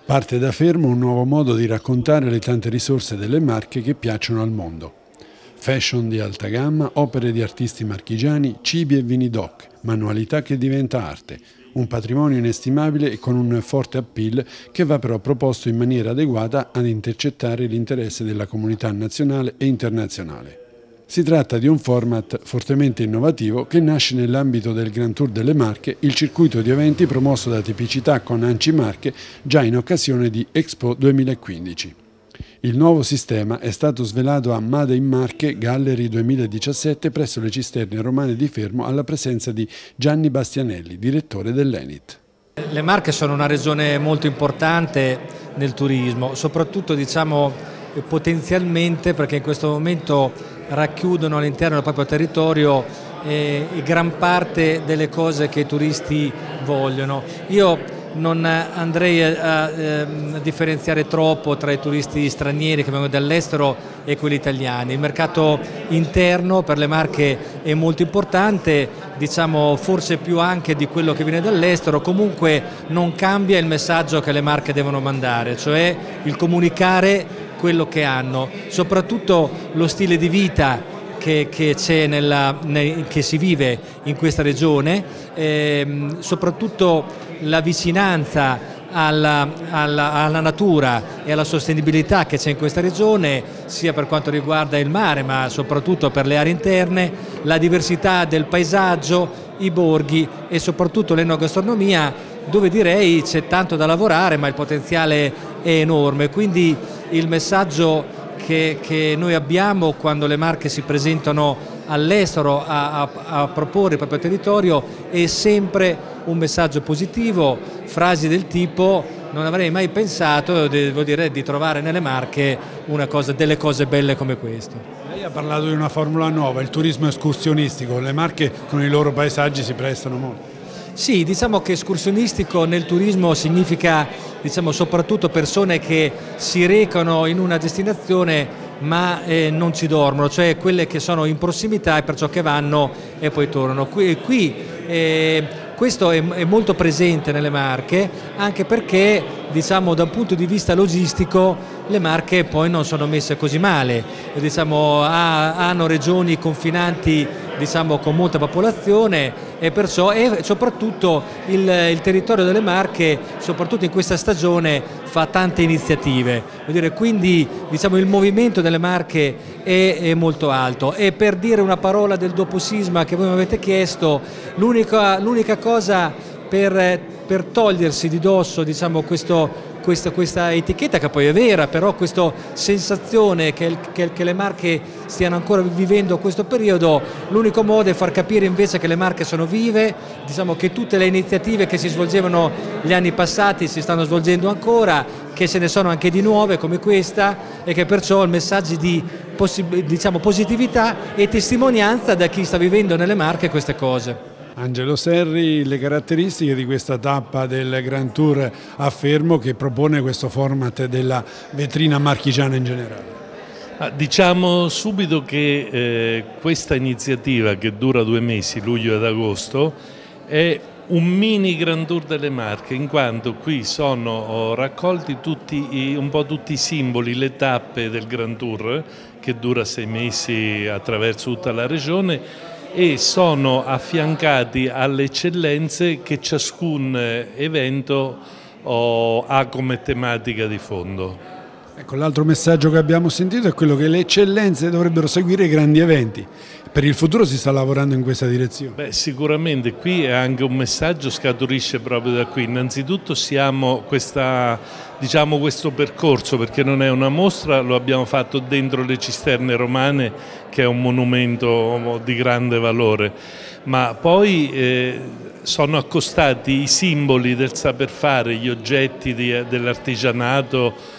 Parte da Fermo un nuovo modo di raccontare le tante risorse delle Marche che piacciono al mondo. Fashion di alta gamma, opere di artisti marchigiani, cibi e vini doc, manualità che diventa arte. Un patrimonio inestimabile e con un forte appeal che va però proposto in maniera adeguata ad intercettare l'interesse della comunità nazionale e internazionale. Si tratta di un format fortemente innovativo che nasce nell'ambito del Grand Tour delle Marche, il circuito di eventi promosso da Tipicità con ANCI Marche già in occasione di Expo 2015. Il nuovo sistema è stato svelato a Made in Marche Gallery 2017 presso le Cisterne Romane di Fermo alla presenza di Gianni Bastianelli, direttore dell'Enit. Le Marche sono una regione molto importante nel turismo, soprattutto potenzialmente perché in questo momento racchiudono all'interno del proprio territorio gran parte delle cose che i turisti vogliono. Io non andrei a differenziare troppo tra i turisti stranieri che vengono dall'estero e quelli italiani. Il mercato interno per le Marche è molto importante, forse più anche di quello che viene dall'estero, comunque non cambia il messaggio che le Marche devono mandare, cioè il comunicare quello che hanno, soprattutto lo stile di vita che si vive in questa regione, soprattutto la vicinanza alla natura e alla sostenibilità che c'è in questa regione, sia per quanto riguarda il mare ma soprattutto per le aree interne, la diversità del paesaggio, i borghi e soprattutto l'enogastronomia, dove direi c'è tanto da lavorare ma il potenziale è enorme. Quindi il messaggio che noi abbiamo quando le Marche si presentano all'estero a proporre il proprio territorio è sempre un messaggio positivo, frasi del tipo: non avrei mai pensato, devo dire, di trovare nelle Marche delle cose belle come questo. Lei ha parlato di una formula nuova, il turismo escursionistico, le Marche con i loro paesaggi si prestano molto. Sì, diciamo che escursionistico nel turismo significa soprattutto persone che si recano in una destinazione ma non ci dormono, cioè quelle che sono in prossimità e perciò che vanno e poi tornano. Questo è molto presente nelle Marche, anche perché da un punto di vista logistico le Marche poi non sono messe così male, hanno regioni confinanti con molta popolazione e soprattutto il territorio delle Marche, soprattutto in questa stagione, fa tante iniziative. Quindi il movimento delle Marche è molto alto. E per dire una parola del dopo sisma che voi mi avete chiesto, l'unica cosa per togliersi di dosso questa etichetta, che poi è vera, però questa sensazione che le Marche stiano ancora vivendo questo periodo, l'unico modo è far capire invece che le Marche sono vive, che tutte le iniziative che si svolgevano gli anni passati si stanno svolgendo ancora, che ce ne sono anche di nuove come questa e che perciò il messaggio di positività e testimonianza da chi sta vivendo nelle Marche queste cose. Angelo Serri, le caratteristiche di questa tappa del Grand Tour a Fermo che propone questo format della vetrina marchigiana in generale. Diciamo subito che questa iniziativa, che dura 2 mesi, luglio ed agosto, è un mini Grand Tour delle Marche, in quanto qui sono raccolti un po' tutti i simboli, le tappe del Grand Tour, che dura 6 mesi attraverso tutta la regione, e sono affiancati alle eccellenze che ciascun evento ha come tematica di fondo. Ecco, l'altro messaggio che abbiamo sentito è quello che le eccellenze dovrebbero seguire i grandi eventi. Per il futuro si sta lavorando in questa direzione? Sicuramente qui è anche un messaggio, scaturisce proprio da qui. Innanzitutto siamo questo percorso, perché non è una mostra, lo abbiamo fatto dentro le Cisterne Romane, che è un monumento di grande valore, ma poi sono accostati i simboli del saper fare, gli oggetti dell'artigianato,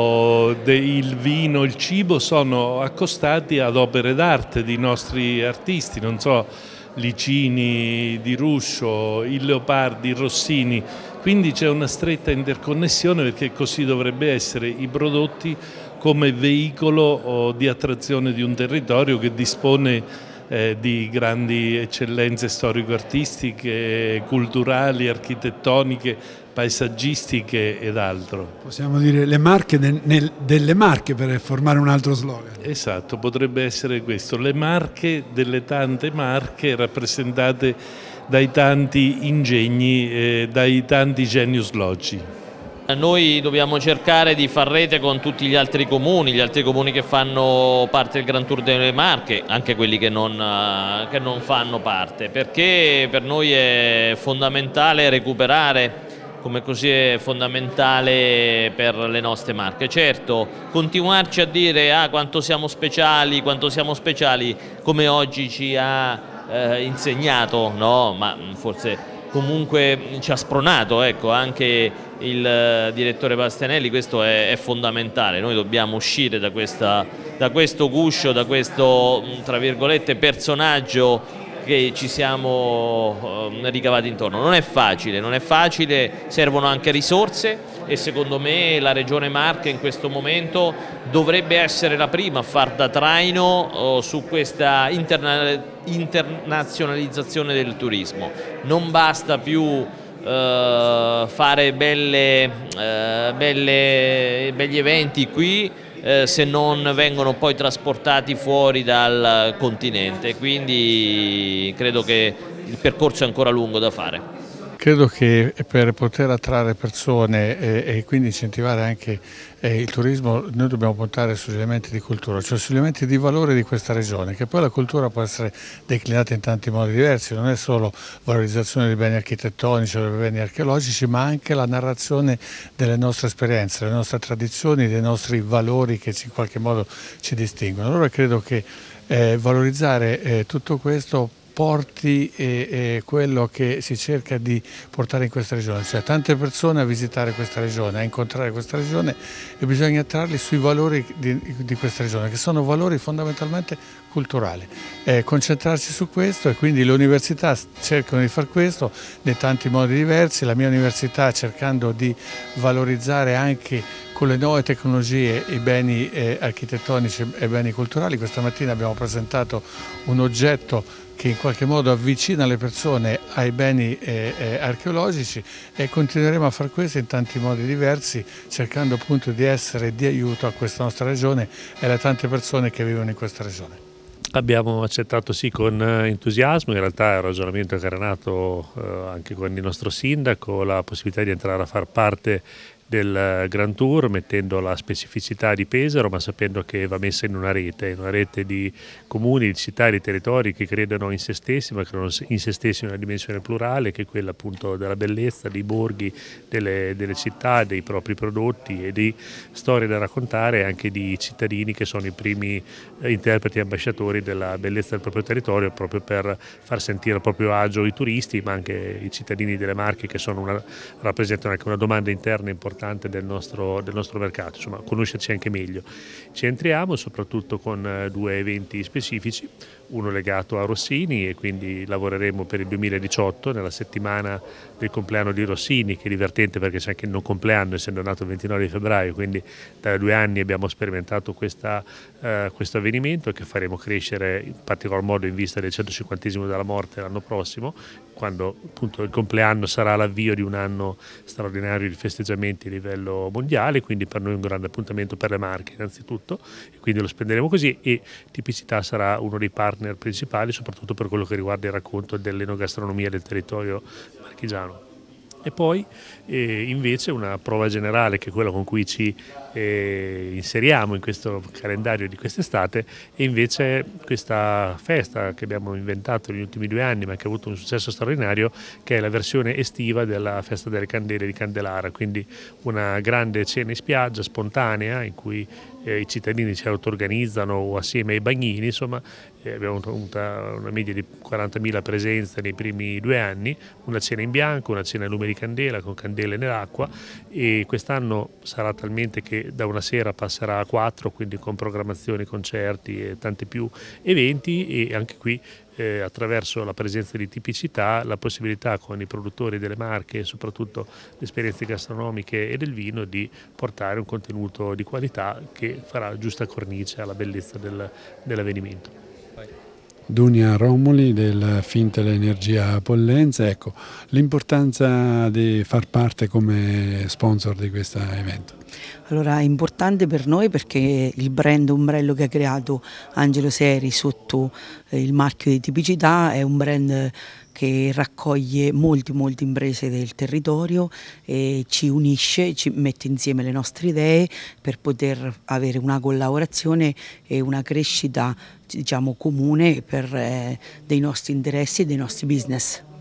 il vino, il cibo, sono accostati ad opere d'arte di nostri artisti, non so, Licini di Ruscio, il Leopardi, il Rossini, quindi c'è una stretta interconnessione, perché così dovrebbe essere, i prodotti come veicolo di attrazione di un territorio che dispone di grandi eccellenze storico-artistiche, culturali, architettoniche, paesaggistiche ed altro. Possiamo dire le Marche delle Marche, per formare un altro slogan. Esatto, potrebbe essere questo, le Marche delle tante Marche rappresentate dai tanti ingegni, dai tanti genius loci. Noi dobbiamo cercare di far rete con tutti gli altri comuni che fanno parte del Grand Tour delle Marche, anche quelli che non fanno parte, perché per noi è fondamentale recuperare, come così è fondamentale per le nostre Marche. Certo, continuarci a dire quanto siamo speciali, come oggi ci ha insegnato, no? Ma forse comunque ci ha spronato, ecco, anche il direttore Bastianelli, questo è fondamentale. Noi dobbiamo uscire da questo guscio, da questo tra virgolette personaggio che ci siamo ricavati intorno. Non è facile, servono anche risorse e secondo me la Regione Marche in questo momento dovrebbe essere la prima a far da traino su questa internazionalizzazione del turismo. Non basta più fare begli eventi qui se non vengono poi trasportati fuori dal continente, quindi credo che il percorso è ancora lungo da fare. Credo che per poter attrarre persone e quindi incentivare anche il turismo noi dobbiamo puntare sugli elementi di cultura, cioè sugli elementi di valore di questa regione, che poi la cultura può essere declinata in tanti modi diversi, non è solo valorizzazione dei beni architettonici o dei beni archeologici, ma anche la narrazione delle nostre esperienze, delle nostre tradizioni, dei nostri valori che in qualche modo ci distinguono. Allora credo che valorizzare tutto questo porti quello che si cerca di portare in questa regione, cioè tante persone a visitare questa regione, a incontrare questa regione, e bisogna attrarli sui valori di questa regione, che sono valori fondamentalmente culturali. Concentrarci su questo, e quindi le università cercano di fare questo nei tanti modi diversi. La mia università, cercando di valorizzare anche con le nuove tecnologie i beni architettonici e beni culturali. Questa mattina abbiamo presentato un oggetto che in qualche modo avvicina le persone ai beni archeologici, e continueremo a fare questo in tanti modi diversi, cercando appunto di essere di aiuto a questa nostra regione e alle tante persone che vivono in questa regione. Abbiamo accettato sì con entusiasmo, in realtà è un ragionamento che era nato anche con il nostro sindaco, la possibilità di entrare a far parte del Grand Tour, mettendo la specificità di Pesaro, ma sapendo che va messa in una rete di comuni, di città e di territori che credono in se stessi, ma credono in se stessi in una dimensione plurale, che è quella appunto della bellezza, dei borghi, delle città, dei propri prodotti e di storie da raccontare, e anche di cittadini che sono i primi interpreti e ambasciatori della bellezza del proprio territorio, proprio per far sentire a proprio agio i turisti, ma anche i cittadini delle Marche, che rappresentano anche una domanda interna importante del nostro mercato, insomma, conoscerci anche meglio. Ci entriamo soprattutto con due eventi specifici, uno legato a Rossini, e quindi lavoreremo per il 2018 nella settimana del compleanno di Rossini, che è divertente perché c'è anche il non compleanno, essendo nato il 29 di febbraio, quindi da 2 anni abbiamo sperimentato questo avvenimento, che faremo crescere in particolar modo in vista del 150° della morte l'anno prossimo, quando appunto il compleanno sarà l'avvio di un anno straordinario di festeggiamenti a livello mondiale, quindi per noi un grande appuntamento per le Marche innanzitutto, e quindi lo spenderemo così, e Tipicità sarà uno dei partner principali, soprattutto per quello che riguarda il racconto dell'enogastronomia del territorio marchigiano. E poi invece una prova generale, che è quella con cui ci inseriamo in questo calendario di quest'estate, è invece questa festa che abbiamo inventato negli ultimi 2 anni, ma che ha avuto un successo straordinario, che è la versione estiva della Festa delle Candele di Candelara, quindi una grande cena in spiaggia spontanea in cui i cittadini si auto-organizzano o assieme ai bagnini, insomma abbiamo avuto una media di 40.000 presenze nei primi 2 anni, una cena in bianco, una cena a lume di candela con candele nell'acqua, e quest'anno sarà talmente che da una sera passerà a 4, quindi con programmazioni, concerti e tanti più eventi, e anche qui attraverso la presenza di Tipicità la possibilità con i produttori delle Marche e soprattutto le esperienze gastronomiche e del vino di portare un contenuto di qualità che farà giusta cornice alla bellezza dell'avvenimento. Dunia Romoli del Fintel Energia Pollenza. Ecco, l'importanza di far parte come sponsor di questo evento. Allora, è importante per noi perché il brand ombrello che ha creato Angelo Seri sotto il marchio di tipicità è un brand che raccoglie molte imprese del territorio e ci unisce, ci mette insieme le nostre idee per poter avere una collaborazione e una crescita, diciamo, comune per dei nostri interessi e dei nostri business.